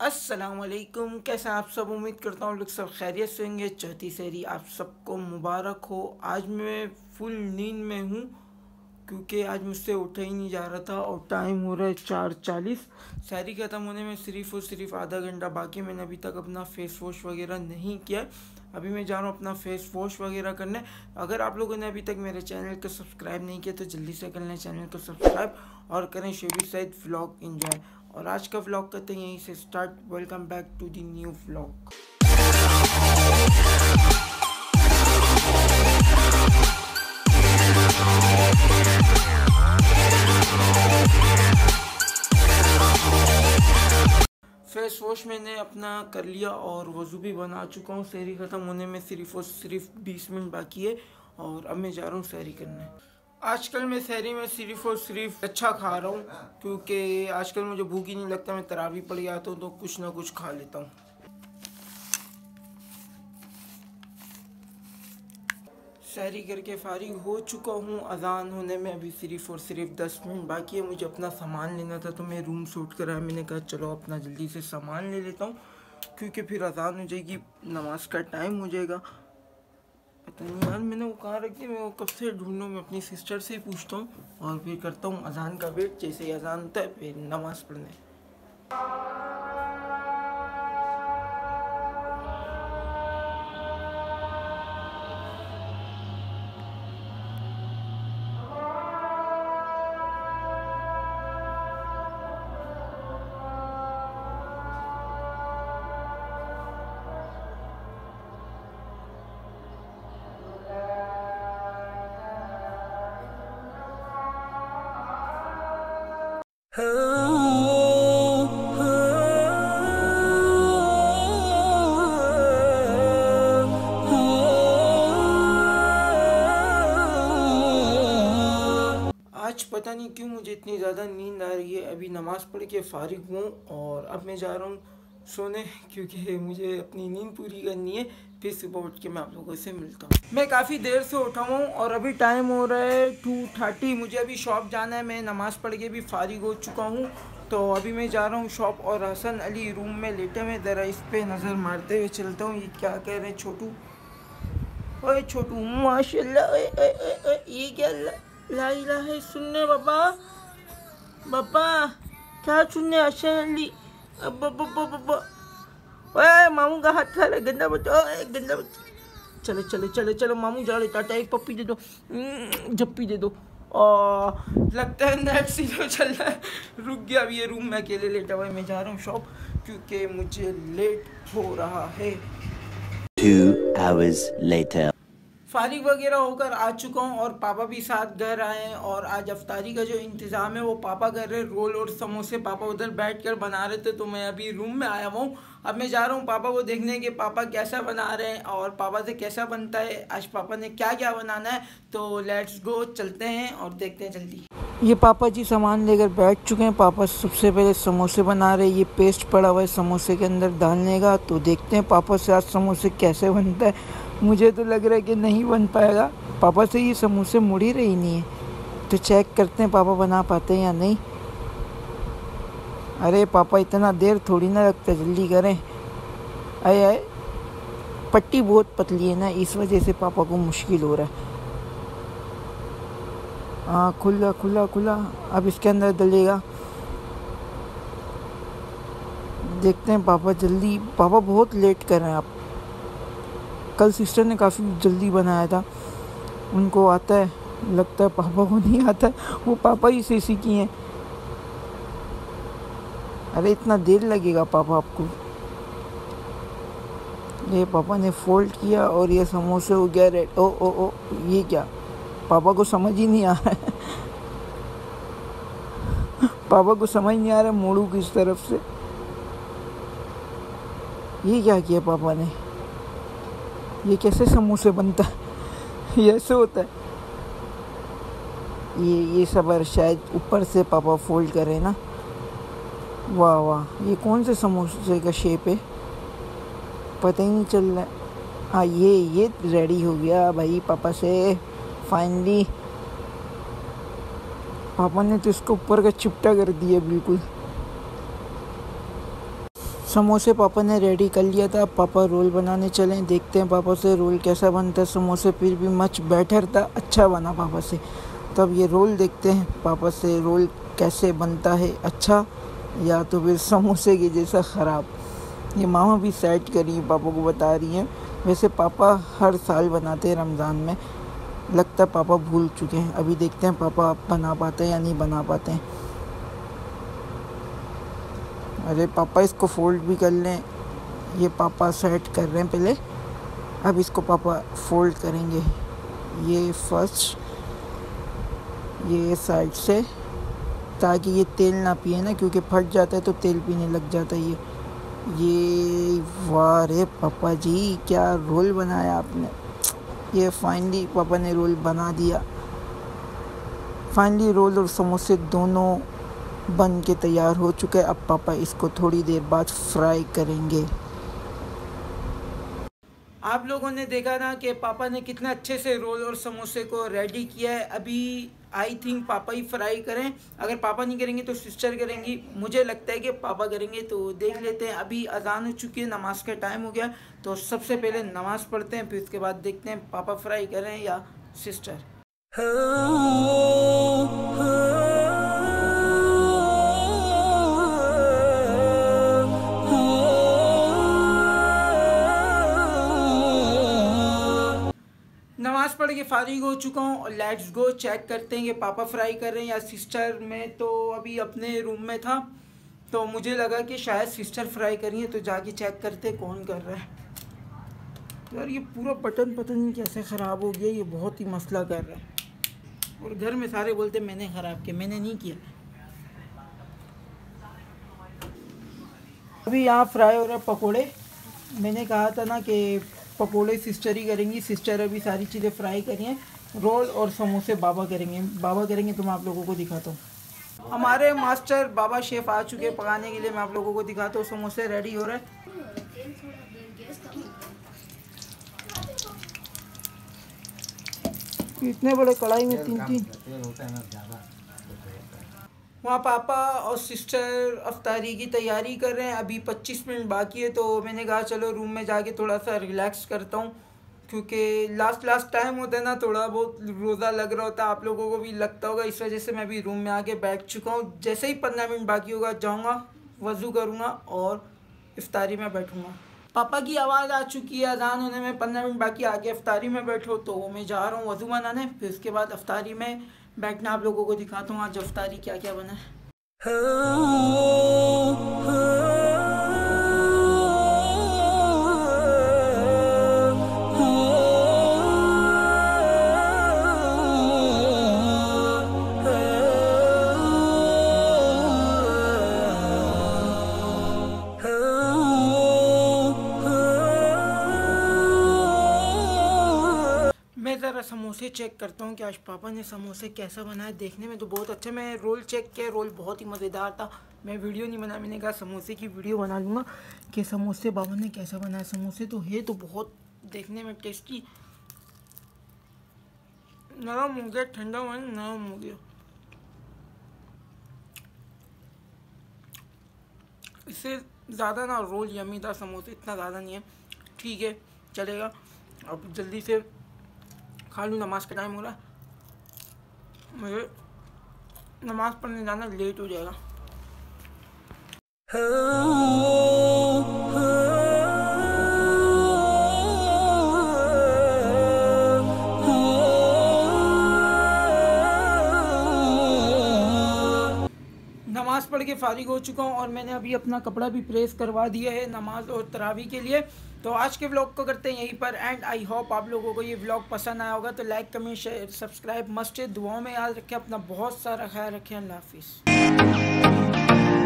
अस्सलामुअलैकुम, कैसे आप सब। उम्मीद करता हूँ लोग सब खैरियत से होंगे। चौथी सहरी आप सबको मुबारक हो। आज मैं फुल नींद में हूँ क्योंकि आज मुझसे उठा ही नहीं जा रहा था और टाइम हो रहा है 4:40। सहरी ख़त्म होने में सिर्फ़ और सिर्फ आधा घंटा बाकी। मैंने अभी तक अपना फेस वॉश वगैरह नहीं किया। अभी मैं जा रहा हूँ अपना फेस वॉश वगैरह करने। अगर आप लोगों ने अभी तक मेरे चैनल को सब्सक्राइब नहीं किया तो जल्दी से कर लें चैनल को सब्सक्राइब और करें शेबी सईद व्लॉग एंजॉय। और आज का व्लॉग करते हैं यहीं से start. Welcome back to the new vlog. Face wash मैंने अपना कर लिया और वज़ू भी बना चुका हूँ। सहरी ख़त्म होने में सिर्फ़ और सिर्फ 20 मिनट बाकी है और अब मैं जा रहा हूँ सहरी करने। आजकल मैं सहरी में सिर्फ़ और सिर्फ अच्छा खा रहा हूँ क्योंकि आजकल मुझे भूख ही नहीं लगता। मैं तरावी पड़ जाता हूँ तो कुछ ना कुछ खा लेता हूँ। सहरी करके फारिग हो चुका हूँ। अजान होने में अभी सिर्फ़ और सिर्फ 10 मिनट बाकी है। मुझे अपना सामान लेना था तो मैं रूम शूट कराया। मैंने कहा चलो अपना जल्दी से सामान ले लेता हूँ क्योंकि फिर अजान हो जाएगी, नमाज का टाइम हो जाएगा। पता नहीं यार मैंने वो कहाँ रख दी। मैं वो कब से ढूंढूँ। मैं अपनी सिस्टर से ही पूछता हूँ और फिर करता हूँ अजान का वेट। जैसे ही अजान होता है फिर नमाज़ पढ़ने। आज पता नहीं क्यों मुझे इतनी ज़्यादा नींद आ रही है। अभी नमाज़ पढ़ के फ़ारिग हूँ और अब मैं जा रहा हूँ सोने क्योंकि मुझे अपनी नींद पूरी करनी है। फिर सुबह उठ के मैं आप लोगों से मिलता हूँ। मैं काफ़ी देर से उठा हूँ और अभी टाइम हो रहा है 2:30। मुझे अभी शॉप जाना है। मैं नमाज़ पढ़ के भी फ़ारिग हो चुका हूँ तो अभी मैं जा रहा हूँ शॉप। और हसन अली रूम में लेटे हुए, ज़रा इस पर नज़र मारते हुए चलता हूँ। ये क्या कह रहे हैं छोटू। ओए छोटू माशाल्लाह। ये क्या ला इलाहा सुनने बाबा बाबा क्या सुनने हसन अली। ओए मामू का हाथ खा रहा है, गंदा बच्चा। ओए गंदा बच्चा। चले चले चले चलो मामू जा रहे। टाटा एक पप्पी दे दो, जप्पी दे दो। और लगता है नेट सीधो चल रहा है। रुक गया। अभी ये रूम में अकेले लेटा हुआ है। मैं जा रहा हूँ शॉप क्योंकि मुझे लेट हो रहा है। 2 hours later. फारिग वगैरह होकर आ चुका हूँ और पापा भी साथ घर आए हैं। और आज अफ्तारी का जो इंतज़ाम है वो पापा कर रहे हैं। रोल और समोसे पापा उधर बैठकर बना रहे थे तो मैं अभी रूम में आया हुआ हूँ। अब मैं जा रहा हूँ पापा को देखने के पापा कैसा बना रहे हैं और पापा से कैसा बनता है, आज पापा ने क्या क्या बनाना है। तो लेट्स गो, चलते हैं और देखते हैं जल्दी। ये पापा जी सामान लेकर बैठ चुके हैं। पापा सबसे पहले समोसे बना रहे हैं। ये पेस्ट पड़ा हुआ है समोसे के अंदर डालने का। तो देखते हैं पापा से आज समोसे कैसे बनता है। मुझे तो लग रहा है कि नहीं बन पाएगा। पापा से ये समोसे मुड़ ही रही नहीं है तो चेक करते हैं पापा बना पाते हैं या नहीं। अरे पापा इतना देर थोड़ी ना लगता, जल्दी करें। आए आए, पट्टी बहुत पतली है ना, इस वजह से पापा को मुश्किल हो रहा है। हाँ खुला खुला खुला। अब इसके अंदर डलेगा। देखते हैं पापा जल्दी। पापा बहुत लेट कर रहे हैं। आप कल सिस्टर ने काफ़ी जल्दी बनाया था, उनको आता है। लगता है पापा को नहीं आता है, वो पापा ही से सीखी हैं। अरे इतना देर लगेगा पापा आपको। ये पापा ने फोल्ड किया और ये समोसे हो गया रेड। ओ ओ ओ, ये क्या, पापा को समझ ही नहीं आ रहा है। पापा को समझ नहीं आ रहा मोड़ू किस तरफ से। ये क्या किया पापा ने। ये कैसे समोसे बनता है, ये ऐसे होता है। ये सब शायद ऊपर से पापा फोल्ड करे ना। वाह वाह, ये कौन से समोसे का शेप है पता ही नहीं चल रहा है। हाँ ये रेडी हो गया भाई पापा से फाइनली। पापा ने तो इसको ऊपर का चिपटा कर दिया बिल्कुल। समोसे पापा ने रेडी कर लिया था। पापा रोल बनाने चले, देखते हैं पापा से रोल कैसा बनता है। समोसे फिर भी मच बेटर था, अच्छा बना पापा से। तब ये रोल देखते हैं पापा से रोल कैसे बनता है, अच्छा या तो फिर समोसे की जैसा ख़राब। ये मामा भी सेट करी है, पापा को बता रही हैं। वैसे पापा हर साल बनाते हैं रमज़ान में, लगता है पापा भूल चुके हैं। अभी देखते हैं पापा बना पाते हैं या नहीं बना पाते हैं। अरे पापा इसको फोल्ड भी कर लें, ये पापा सेट कर रहे हैं पहले। अब इसको पापा फोल्ड करेंगे, ये फर्स्ट ये साइड से, ताकि ये तेल ना पिए ना, क्योंकि फट जाता है तो तेल पीने लग जाता है ये। वाह रे पापा जी, क्या रोल बनाया आपने। ये फाइनली पापा ने रोल बना दिया। फाइनली रोल और समोसे दोनों बन के तैयार हो चुके हैं। अब पापा इसको थोड़ी देर बाद फ्राई करेंगे। आप लोगों ने देखा ना कि पापा ने कितने अच्छे से रोल और समोसे को रेडी किया है। अभी आई थिंक पापा ही फ्राई करें, अगर पापा नहीं करेंगे तो सिस्टर करेंगी। मुझे लगता है कि पापा करेंगे, तो देख लेते हैं। अभी अजान हो चुकी है, नमाज का टाइम हो गया, तो सबसे पहले नमाज पढ़ते हैं, फिर उसके बाद देखते हैं पापा फ्राई करें या सिस्टर। नमाज़ पढ़ के फारिग हो चुका हूँ और लेट्स गो चेक करते हैं कि पापा फ्राई कर रहे हैं या सिस्टर। मैं तो अभी अपने रूम में था, तो मुझे लगा कि शायद सिस्टर फ्राई करी है, तो जाके चेक करते हैं कौन कर रहा है। यार ये पूरा बटन पता नहीं कैसे ख़राब हो गया, ये बहुत ही मसला कर रहा है। और घर में सारे बोलते मैंने ख़राब किया, मैंने नहीं किया। अभी यहाँ फ्राई हो रहा है पकोड़े। मैंने कहा था ना कि पकोड़े सिस्टर ही करेंगी, सिस्टर अभी सारी चीज़ें फ्राई करी हैं। रोल और समोसे बाबा करेंगे तो मैं आप लोगों को दिखाता हूँ। हमारे मास्टर बाबा शेफ़ आ चुके हैं पकाने के लिए, मैं आप लोगों को दिखाता हूँ। समोसे रेडी हो रहे हैं। इतने बड़े कढ़ाई में तीन वहाँ पापा और सिस्टर अफ्तारी की तैयारी कर रहे हैं। अभी 25 मिनट बाकी है, तो मैंने कहा चलो रूम में जाके थोड़ा सा रिलैक्स करता हूँ, क्योंकि लास्ट टाइम होता है ना, थोड़ा बहुत रोज़ा लग रहा होता है, आप लोगों को भी लगता होगा। इस वजह से मैं अभी रूम में आके बैठ चुका हूँ। जैसे ही 15 मिनट बाकी होगा जाऊँगा, वज़ू करूँगा और इफ्तारी में बैठूँगा। पापा की आवाज़ आ चुकी है, अज़ान होने में 15 मिनट बाकी, आके इफ्तारी में बैठो। तो मैं जा रहा हूँ वज़ू बनाने, फिर उसके बाद इफ्तारी में बैठना आप लोगों को दिखाता हूँ आज इफ्तारी क्या क्या बना है। मैं ज़रा समोसे चेक करता हूँ कि आज पापा ने समोसे कैसा बनाया। देखने में तो बहुत अच्छा, मैं रोल चेक किया, रोल बहुत ही मज़ेदार था। मैं वीडियो नहीं बना, मैंने कहा समोसे की वीडियो बना लूँगा कि समोसे पापा ने कैसा बनाया। समोसे तो है तो बहुत देखने में टेस्टी, नरम हो गया, ठंडा हुआ नरम हो गया। इससे ज़्यादा ना रोल यमी था, समोसे इतना ज़्यादा नहीं है, ठीक है चलेगा। अब जल्दी से खा लूँ, नमाज का टाइम हो रहा है, मुझे नमाज पढ़ने जाना लेट हो जाएगा। नमाज़ पढ़ के फारिग हो चुका हूँ और मैंने अभी अपना कपड़ा भी प्रेस करवा दिया है नमाज और तरावी के लिए। तो आज के व्लॉग को करते हैं यहीं पर एंड। आई होप आप लोगों को ये व्लॉग पसंद आया होगा, तो like comment share subscribe must है। दुआओं में याद रखें, अपना बहुत सारा ख्याल रखें। अल्लाह हाफिज़।